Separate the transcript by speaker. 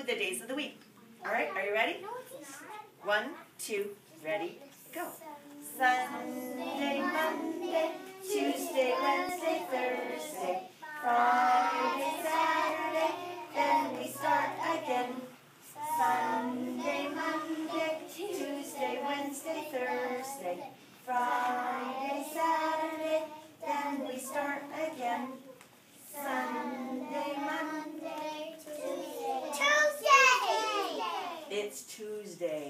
Speaker 1: the days of the week. All right, are you ready? 1, 2, ready, go. Sunday, Monday, Tuesday, Wednesday, Thursday, Friday, Saturday, then we start again. Sunday, Monday, Tuesday, Wednesday, Thursday, Friday, Saturday, then we start again. Sunday, Monday, Tuesday. It's Tuesday.